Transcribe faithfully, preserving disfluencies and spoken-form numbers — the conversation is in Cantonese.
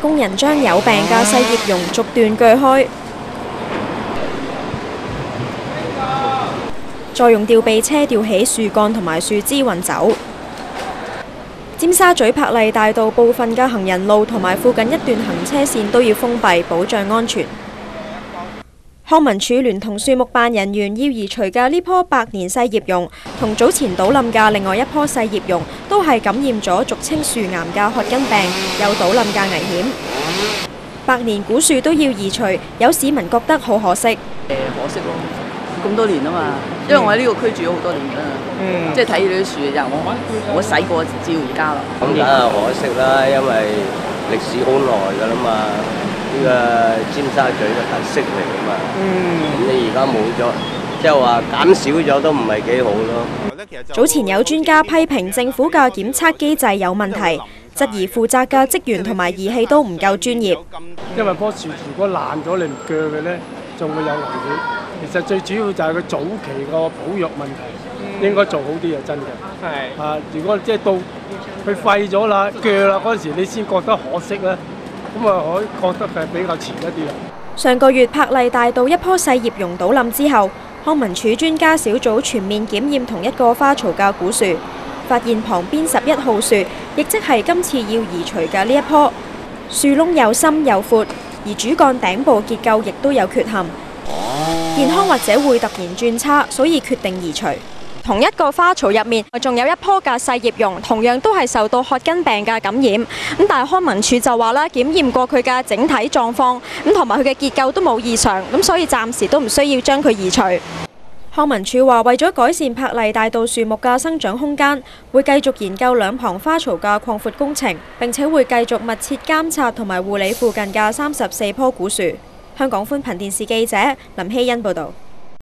工人將有病嘅細葉榕逐段鋸開，再用吊臂車吊起樹幹同埋樹枝運走。尖沙咀柏麗大道部分嘅行人路同埋附近一段行車線都要封閉，保障安全。康文署聯同樹木辦人員要移除嘅呢棵百年細葉榕，同早前倒冧嘅另外一棵細葉榕，都係感染咗俗稱樹癌嘅褐根病，有倒冧嘅危險。百年古樹都要移除，有市民覺得好可惜。誒， 可惜咯，咁多年啊嘛，因為我喺呢個區住咗好多年啦，嗯、即係睇呢啲樹就我我細個至到而家啦。 咁梗係可惜啦，因為歷史好耐㗎啦嘛。呢個尖沙咀嘅特色嚟㗎嘛，咁你而家冇咗，即係話減少咗都唔係幾好咯。 早前有專家批評政府嘅檢測機制有問題，質疑負責嘅職員同埋儀器都唔夠專業。 因為棵樹如果爛咗，你唔鋸佢咧，仲會有危險。其實最主要就係佢早期個保育問題，應該做好啲啊！真嘅。係啊，如果即係到佢廢咗啦、鋸啦嗰陣時，你先覺得可惜咧。咁啊，我覺得係比較遲一啲啦。 上個月柏麗大道一棵細葉榕倒冧之後，康文署專家小組全面檢驗同一個花槽嘅古樹，發現旁邊十一號樹，亦即係今次要移除嘅呢一棵，樹窿又深又闊，而主幹頂部結構亦都有缺陷，健康或者會突然轉差，所以決定移除。同一個花槽入面，仲有一棵嘅細葉榕，同樣都係受到褐根病嘅感染。咁但係康文署就話啦，檢驗過佢嘅整體狀況，咁同埋佢嘅結構都冇異常，咁所以暫時都唔需要將佢移除。康文署話，為咗改善柏麗大道樹木嘅生長空間，會繼續研究兩旁花槽嘅擴闊工程，並且會繼續密切監察同埋護理附近嘅三十四棵古樹。香港寬頻電視記者林希欣報導。